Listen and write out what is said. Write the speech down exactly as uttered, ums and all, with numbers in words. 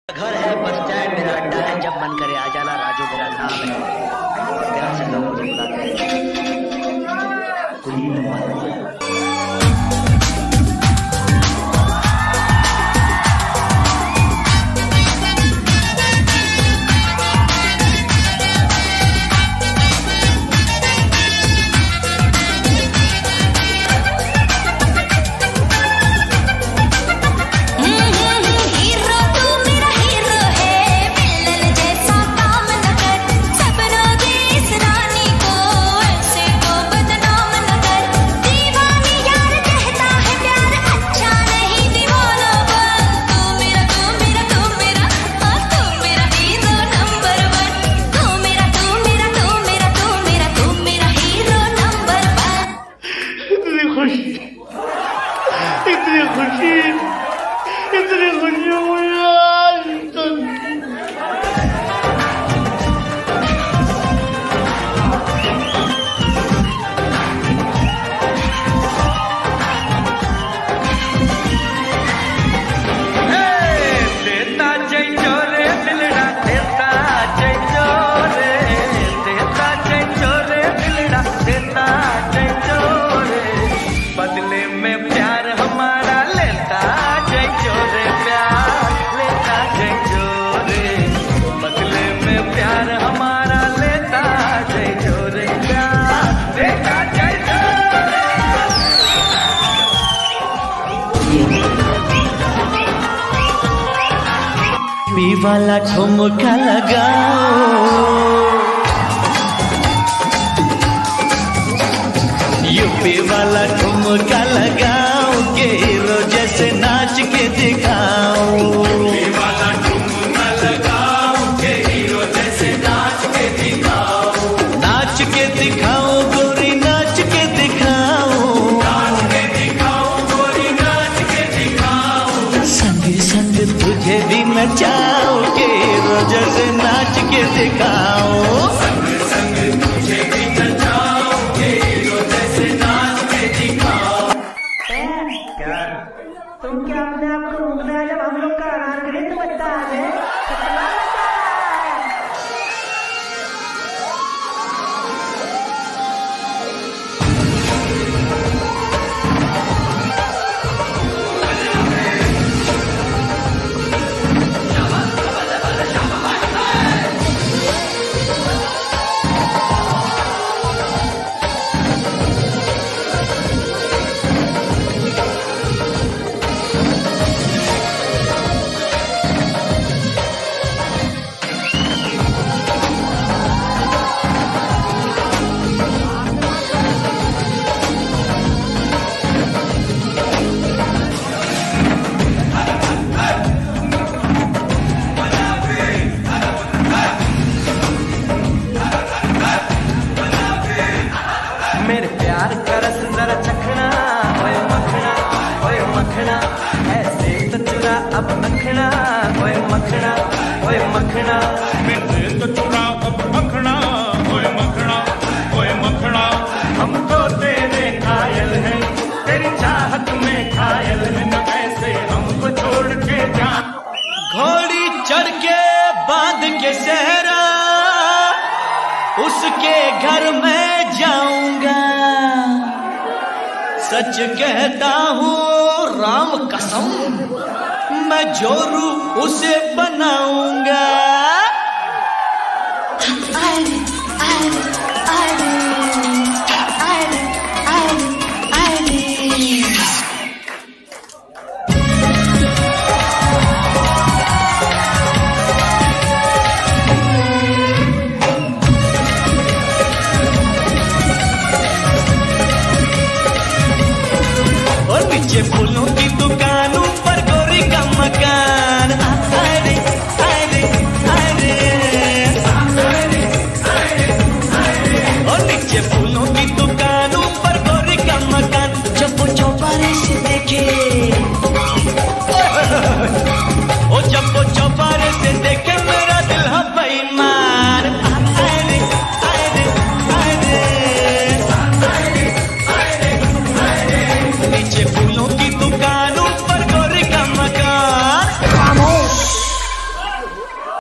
घर है, bus stand मेरा अड्डा है, जब मन करे आ जाना, राजू मेरा नाम है। प्यार से लोग मुझे बुलाते हैं कुलीन वाला। इतनी खुशी, इतनी खुशी हुई आज तक। देता जय चोरे दिलड़ा, देता जय चोरे, देता जय चोरे दिलड़ा, देता जय चोरे, बदले में प्यार हमारा लेता जय चोरे, प्यार लेता जय चोरे, बदले में प्यार हमारा लेता जय चोरे, प्यार लेता जय चोरे। पी वाला ठुमका लगाओ, यूपी वाला ठुमका लगाओ, के हीरो जैसे नाच के दिखाओ, यूपी वाला ठुमका लगाओ, के हीरो जैसे नाच के दिखाओ, नाच के दिखाओ गोरी, नाच के दिखाओ, नाच के दिखाओ गोरी, नाच के दिखाओ, संग संग तुझे भी नचाओ, के हीरो जैसे नाच के दिखाओ, संग संग तुझे भी नचाओ, के हीरो जैसे नाच के दिखाओ। क्या तुम क्या अपने आप को रोकना है? जब हम लोग का आराम करें तो बता दे कितना बता है। मेरे प्यार का रस जरा चखना, ओए मखना, ओए मखना, ऐसे तो चुरा अब मखना, ओए मखना, ओए मखना, मेरे तो चुरा अब मखना, ओए मखना, ओए मखना, हम तो तेरे घायल हैं, तेरी चाहत में घायल हैं, न ऐसे हमको छोड़ के जा। घोड़ी चढ़ के बांध के सहरा, उसके घर में जाऊंगा, सच कहता हूँ राम कसम, मैं जोरू उसे बनाऊंगा।